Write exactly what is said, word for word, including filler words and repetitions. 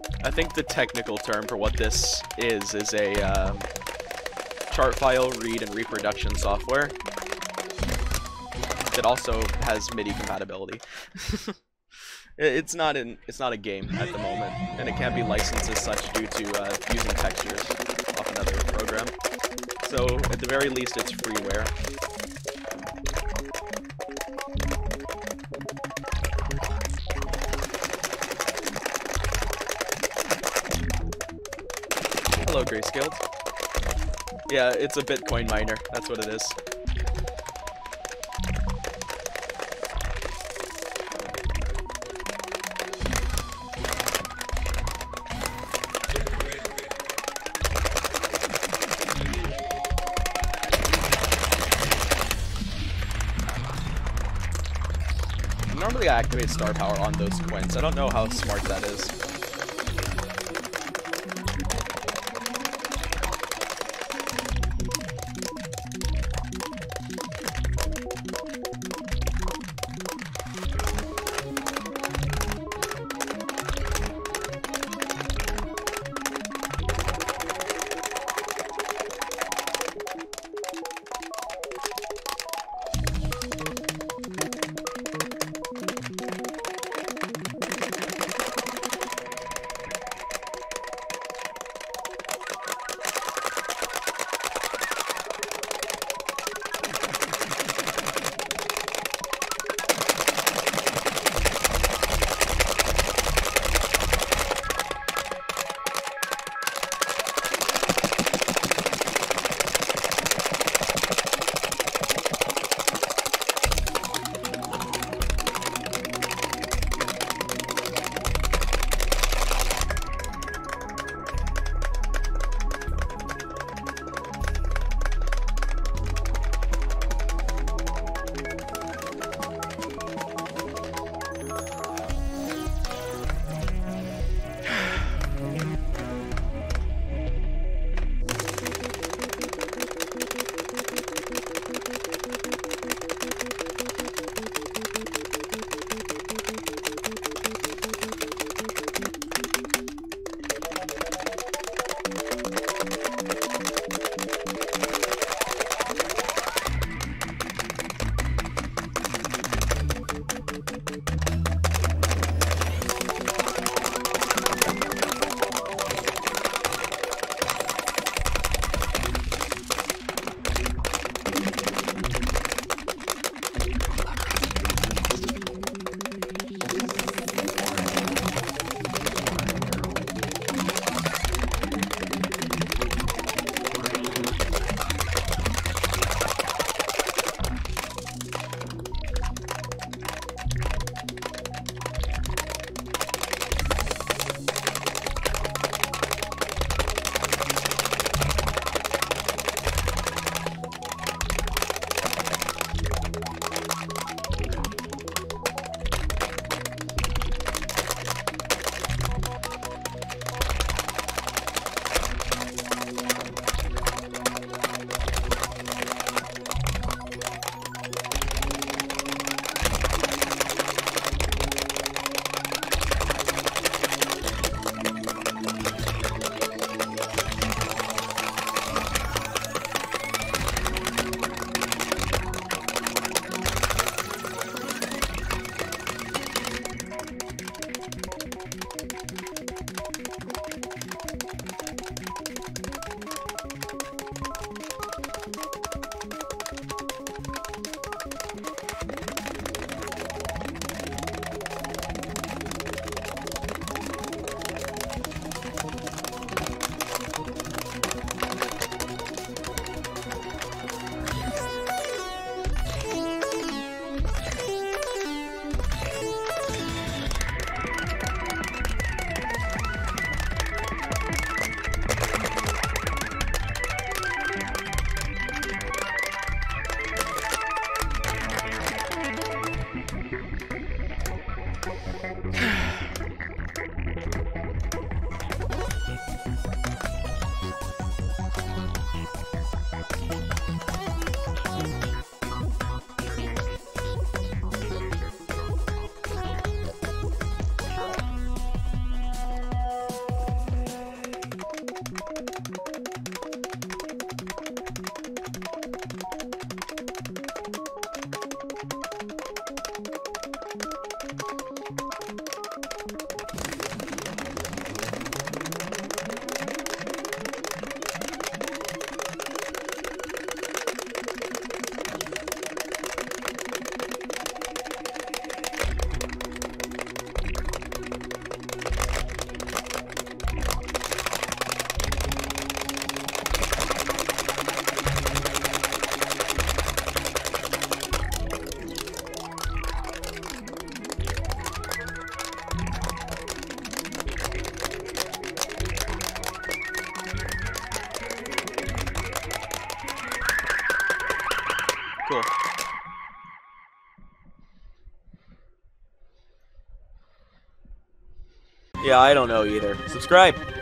I think the technical term for what this is is a um, chart file read and reproduction software that also has MIDI compatibility. It's not in it's not a game at the moment, and it can't be licensed as such due to uh, using textures off another program. So at the very least, it's freeware. Hello, Grayscaled. Yeah, it's a Bitcoin miner. That's what it is. Normally I activate star power on those quints. I don't know how smart that is. Yeah, I don't know either. Subscribe.